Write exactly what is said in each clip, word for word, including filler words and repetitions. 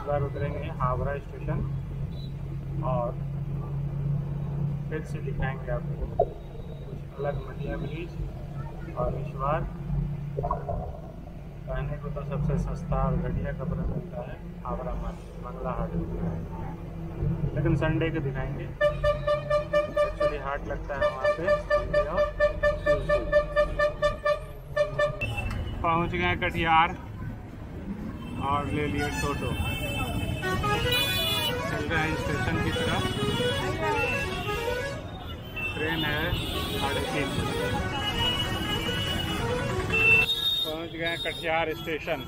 बार उतरेंगे हावड़ा स्टेशन और फिर से दिखाएंगे आपको कुछ अलग मटिया ब्रिज। और इस बार कहने को तो सबसे सस्ता और घटिया कपड़ा मिलता है हावड़ा मार्केट मंगला हाट, लेकिन संडे को दिखाएंगे। एक्चुअली हाट लगता है वहाँ पे संडे और ट्यूसडे। पहुँच गए कटिहार और ले लिए टोटो, चल रहे हैं स्टेशन की तरफ। ट्रेन है साढ़े तीन बजे। पहुंच गए कटिहार स्टेशन।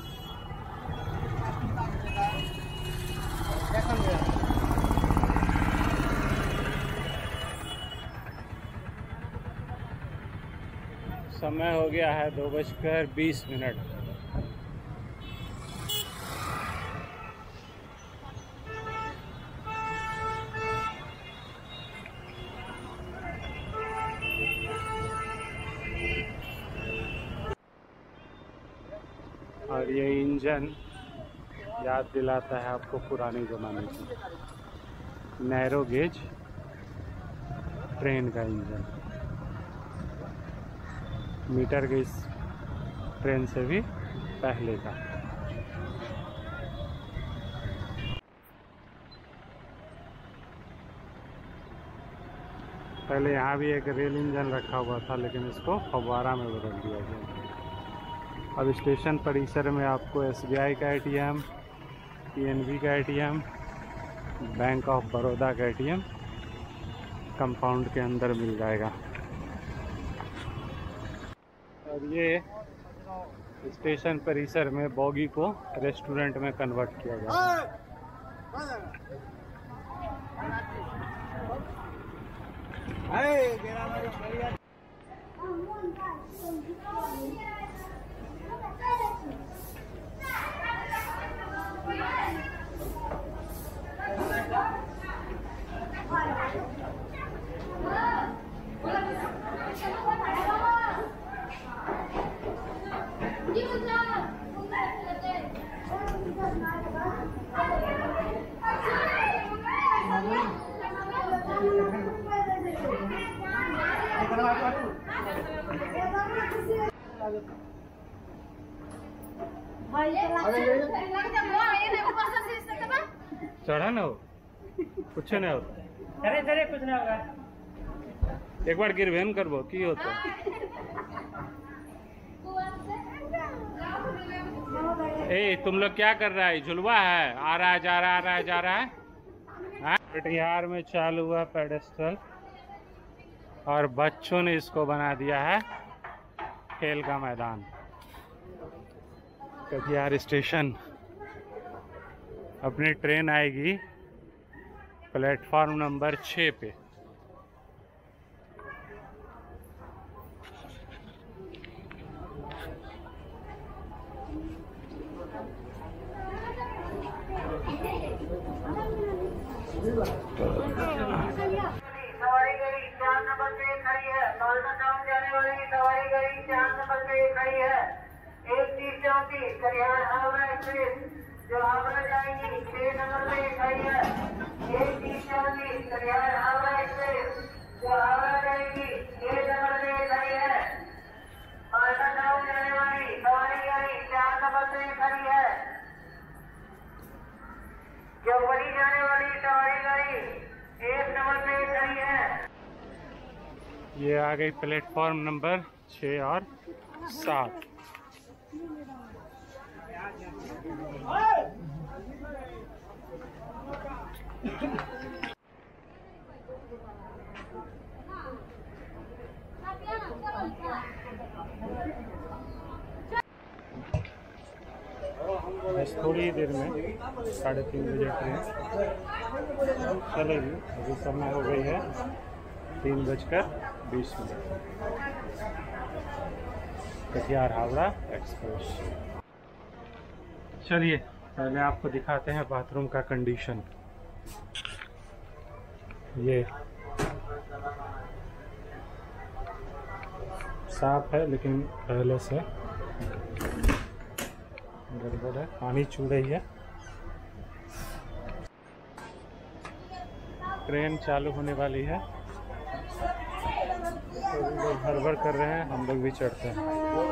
समय हो गया है दो बजकर बीस मिनट। और ये इंजन याद दिलाता है आपको पुराने ज़माने की नैरो गेज ट्रेन का इंजन। मीटर गेज ट्रेन से भी पहले का। पहले यहाँ भी एक रेल इंजन रखा हुआ था, लेकिन इसको फव्वारा में बदल दिया गया। अब स्टेशन परिसर में आपको एस बी आई का A T M, P N B का A T M, bank of Baroda का ए टी एम कंपाउंड के अंदर मिल जाएगा। और ये स्टेशन परिसर में बॉगी को रेस्टोरेंट में कन्वर्ट किया गया। चढ़ा ना हो कुछ ना हो। अरे अरे कुछ ना होगा। एक बार गिरवेन करबो की होता। ए तुम लोग क्या कर रहा है? झुलवा है, आ रहा है जा रहा है, आ रहा है जा रहा है। कटिहार में चालू हुआ पेडेस्ट्रल और बच्चों ने इसको बना दिया है खेल का मैदान। कटिहार स्टेशन अपनी ट्रेन आएगी प्लेटफॉर्म नंबर छः पे। सवारी गाड़ी चार नंबर पे खड़ी है। मालदा टाउन जाने वाली सवारी गाड़ी चार नंबर पे खड़ी है। एक तीस चौंतीस कटिहार हावड़ा एक्सप्रेस जो हावड़ा जाएगी छह नंबर पे खड़ी है। एक तीस चौंतीस कटिहार हावड़ा एक्सप्रेस जो हावड़ा जाएगी छह नंबर पे खड़ी है। मालदा टाउन जाने वाली सवारी गाड़ी चार नंबर पे खड़ी है। जो बड़ी जाने वाली सवारी गाड़ी एक नंबर पे खड़ी है। ये आ गई प्लेटफॉर्म नंबर छः और सात। बस थोड़ी ही देर में साढ़े तीन बजे ट्रेन चलेगी। अभी समय हो गई है तीन बजकर बीस मिनट। कटिहार हावड़ा एक्सप्रेस। चलिए पहले आपको दिखाते हैं बाथरूम का कंडीशन। ये साफ है लेकिन पहले से गड़बड़ है, पानी छू रही है। ट्रेन चालू होने वाली है, तो लोग हड़बड़ कर रहे हैं, हम लोग भी चढ़ते हैं।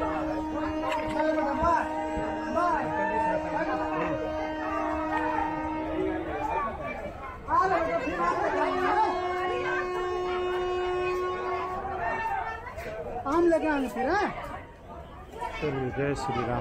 आम लेके आने फिर है। चलिए, जय श्री राम।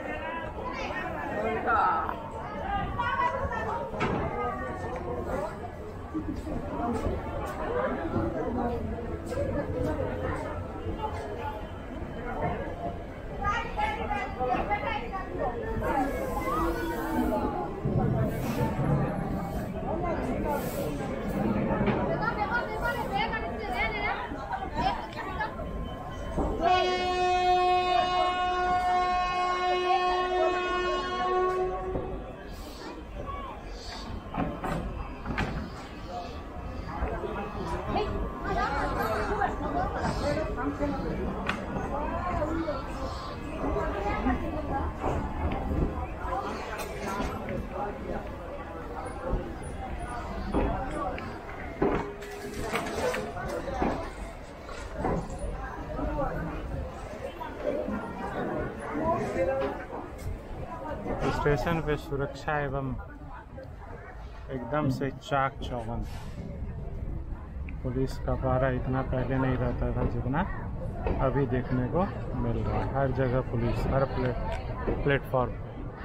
स्टेशन पे सुरक्षा एवं एकदम से चाक चौबंद। पुलिस का पारा इतना पहले नहीं रहता था जितना अभी देखने को मिल रहा है। हर जगह पुलिस, हर प्लेट प्लेटफॉर्म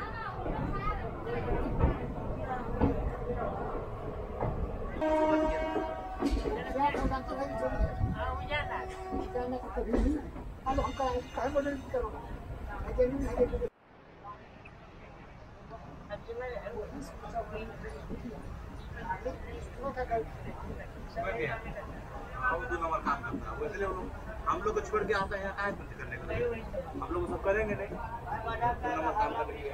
हम लोग को छोड़ के आता है क्या करने का? हम लोग सब करेंगे नहीं, काम करेंगे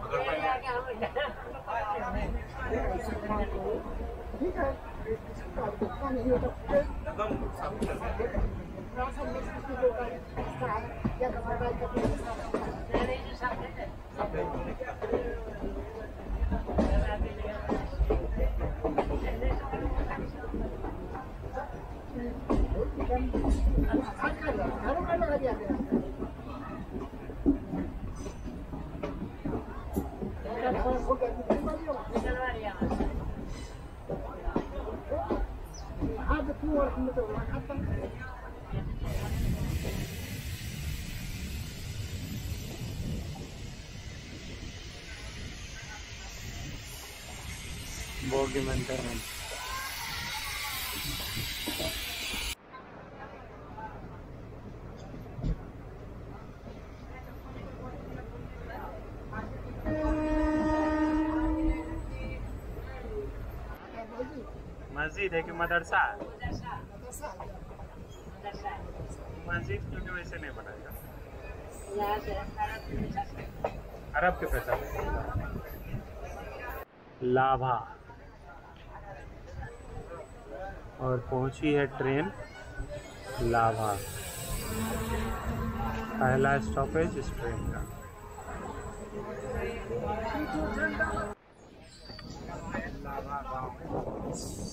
बोगी मेंटेनेंस। मस्जिद है कि मदरसा? मस्जिद क्योंकि वैसे नहीं बनाएगा, अरब के पैसा लाभा। और पहुंची है ट्रेन लाभा। पहला स्टॉपेज इस ट्रेन का। लाभा गाँव।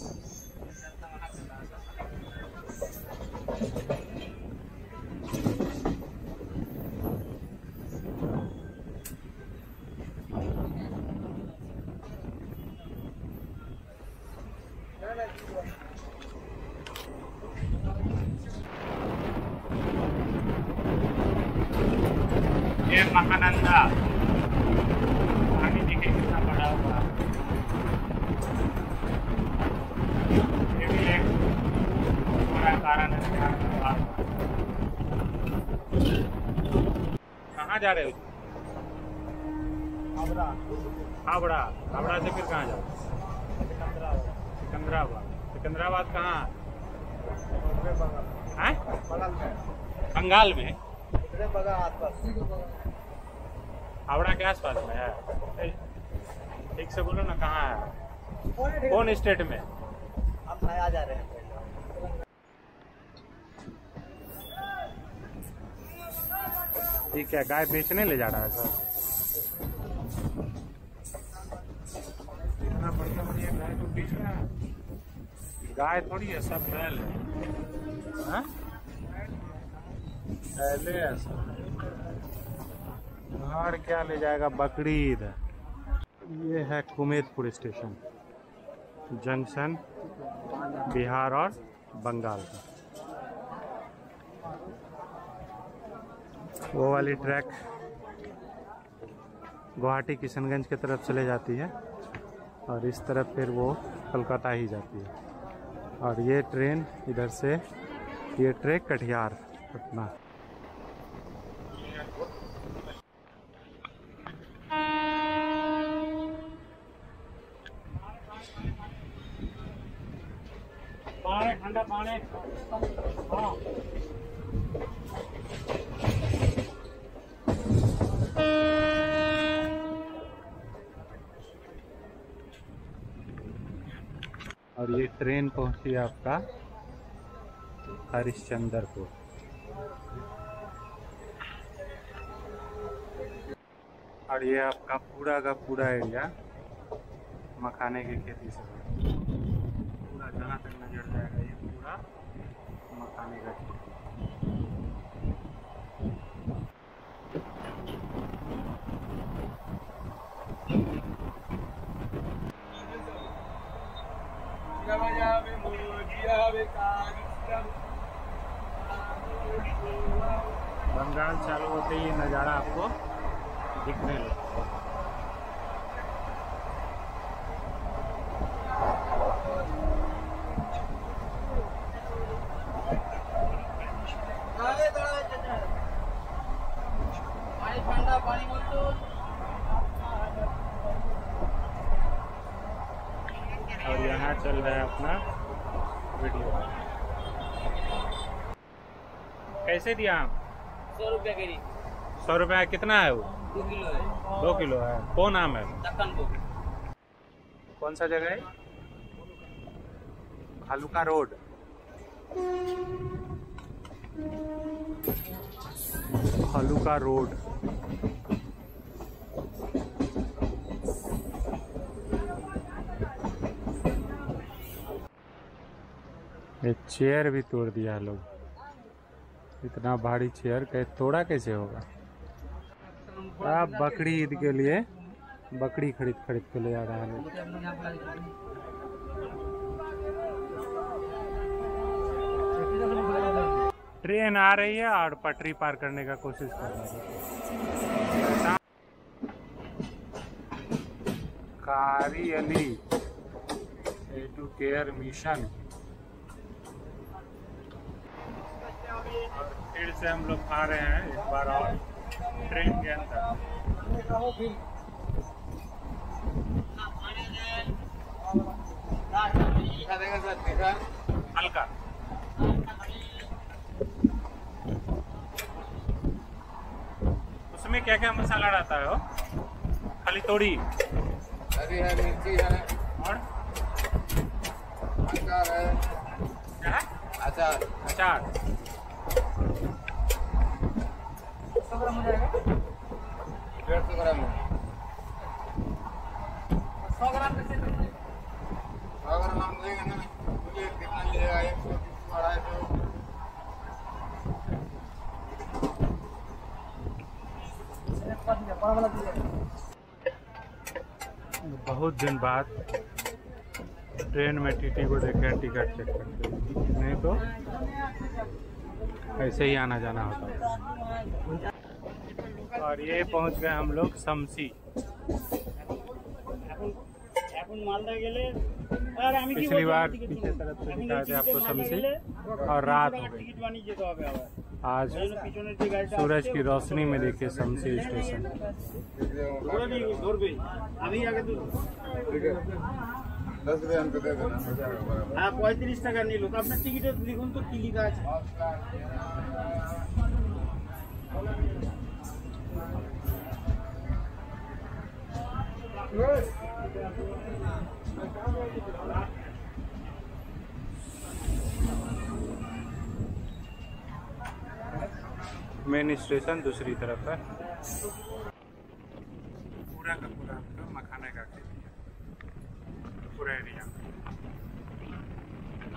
ये महानंदा पानी देखिए कितना बड़ा हुआ। ये भी एक बड़ा कारण है। कहाँ जा रहे हो? हावड़ा। हावड़ा हावड़ा से फिर कहाँ जाओ? सिकंदराबाद। सिकंदराबाद कहाँ है? बंगाल में। हावड़ा के आसपास में है। ठीक से बोलो ना, कहाँ है? कौन स्टेट में? हम नया जा रहे हैं। ठीक है, गाय बेचने ले जा रहा है सर। इतना बढ़िया बढ़िया गाय को बेचना। गाय थोड़ी है, सब बैल है। हाँ? पहले ऐसा और क्या ले जाएगा, बकरी इधर। ये है कुमेदपुर स्टेशन, जंक्शन बिहार और बंगाल का। वो वाली ट्रैक गुवाहाटी किशनगंज की तरफ चले जाती है और इस तरफ फिर वो कोलकाता ही जाती है। और ये ट्रेन इधर से, ये ट्रैक कटिहार पटना। पानी ठंडा पानी। हाँ और ये ट्रेन पहुंची आपका हरिश्चंद्रपुर। और ये आपका पूरा का पूरा एरिया मखाने की खेती से पूरा जहाँ तक नजर जाएगा ये पूरा मखाने का खेती। बंगाल चालू होते ही नज़ारा आपको दिखने लगा। पानी ठंडा पानी बोलते और यहाँ चल रहा है अपना वीडियो। कैसे दिया आम? सौ रुपया के जी। सौ रुपया कितना है वो? दो किलो है। दो किलो है। कौन आम है? दक्कन को। कौन सा जगह है? भालुका रोड। भालुका रोड। ये चेयर भी तोड़ दिया लोग। इतना भारी चेयर कैसे तोड़ा, कैसे होगा? आप बकरी ईद के लिए बकरी खरीद खरीद के ले आ रहा है लोग। ट्रेन आ रही है और पटरी पार करने का कोशिश कर रही है। कारी अली एडुकेयर मिशन। फिर से हम लोग आ रहे हैं एक बार और ट्रेन के अंदर। हल्का उसमें क्या क्या मसाला डालता है? हो खाली तोड़ी, हरी है, मिर्ची है और अचार है। क्या है? अचार अचार। सौ ग्राम हो जाएगा। डेढ़ सौ ग्राम है। सौ ग्राम कैसे देंगे? सौ ग्राम हम देंगे ना, मुझे कितना लेगा? एक सौ अढ़ाई सौ। बहुत दिन बाद ट्रेन में टीटी को देखे टिकट चेक करते, नहीं तो ऐसे ही आना जाना होता है। और ये पहुंच गए हम लोग शमसी। पिछली बार पीछे तरफ से दिखाए थे आपको शमसी और रात हो गई। आज सूरज की रोशनी में देखिए शमसी स्टेशन। अभी आगे तो दस रुपये हमको दे देना। हाँ पैंतीस টাকা নিল তো আপনার টিকিটে লিখুন তো কি লেখা আছে। मेन स्टेशन दूसरी तरफ है। पूरा का पूरा आपका मखाने का खेती है, पूरा एरिया।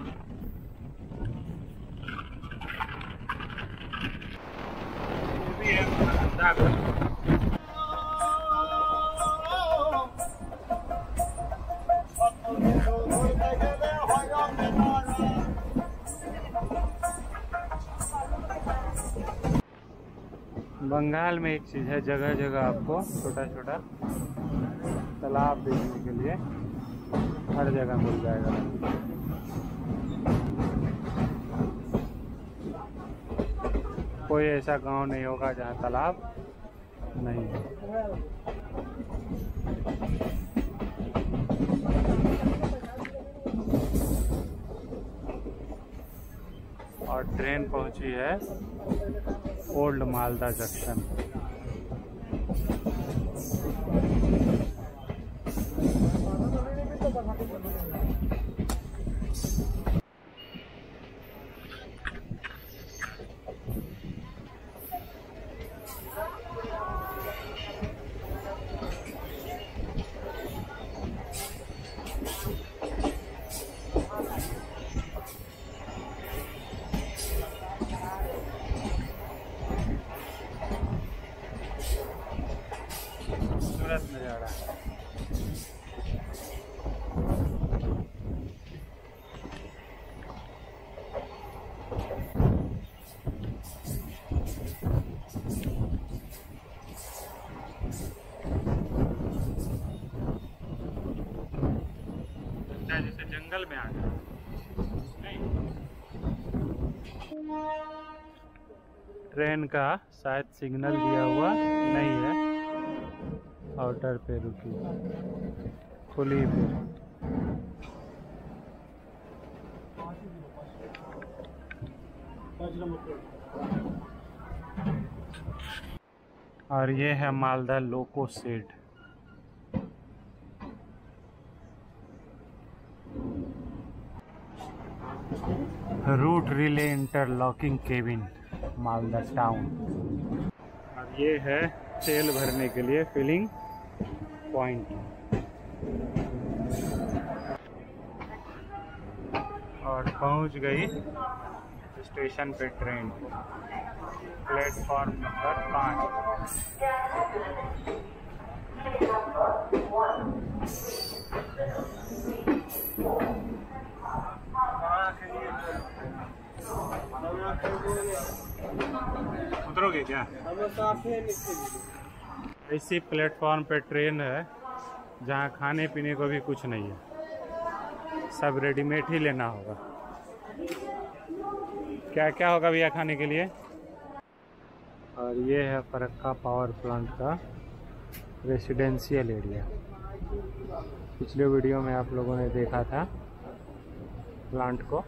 बंगाल में एक चीज़ है, जगह जगह आपको छोटा छोटा तालाब देखने के लिए हर जगह मिल जाएगा। कोई ऐसा गांव नहीं होगा जहां तालाब नहीं है। और ट्रेन पहुंची है ओल्ड मालदा जंक्शन। खूबसूरत नज़ारा है। जैसे जंगल में आ गए। ट्रेन का शायद सिग्नल दिया हुआ नहीं है, आउटर पे रुकी, खुली फिर। और ये है Malda loco shed. Route relay interlocking cabin Malda town. और ये है तेल भरने के लिए फिलिंग पॉइंट। और पहुंच गई स्टेशन पे ट्रेन, प्लेटफॉर्म नंबर पाँच। उतरोगे क्या? इसी प्लेटफॉर्म पे ट्रेन है जहाँ खाने पीने को भी कुछ नहीं है, सब रेडीमेड ही लेना होगा। क्या क्या होगा भैया खाने के लिए? और ये है फरक्का पावर प्लांट का रेसिडेंशियल एरिया। पिछले वीडियो में आप लोगों ने देखा था प्लांट को।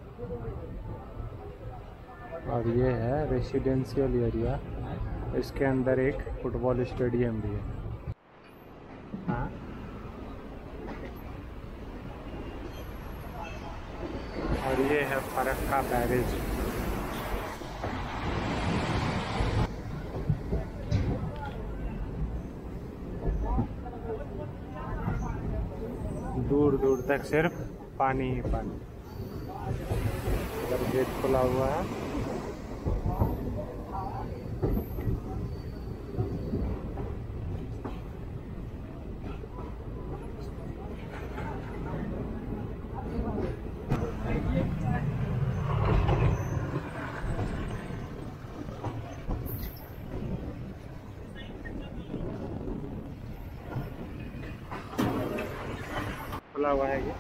और ये है रेसिडेंशियल एरिया, इसके अंदर एक फुटबॉल स्टेडियम भी है। हाँ, और ये है फरक्का बैरेज। दूर दूर तक सिर्फ पानी ही पानी। इधर गेट खुला हुआ है। खुला हुआ है ये,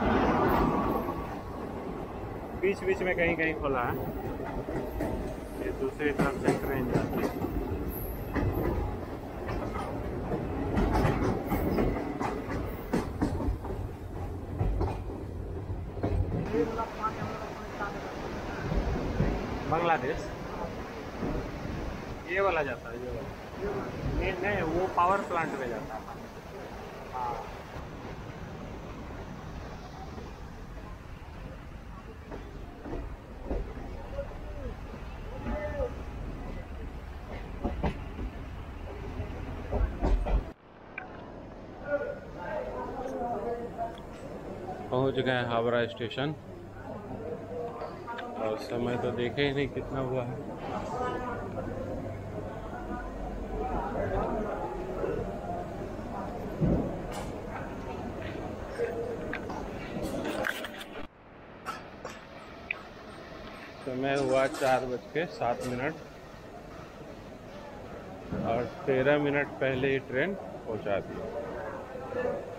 बीच बीच में कहीं कहीं खुला है। ये दूसरी तरफ से ट्रेन जाती है। बांग्लादेश ये वाला जाता है, ये वाला नहीं, नहीं वो पावर प्लांट में जाता है। हाँ, पहुंच गए हावड़ा स्टेशन। और समय तो देखे ही नहीं कितना हुआ है। समय हुआ चार बज के सात मिनट। तेरह मिनट पहले ही ट्रेन पहुंचा दी।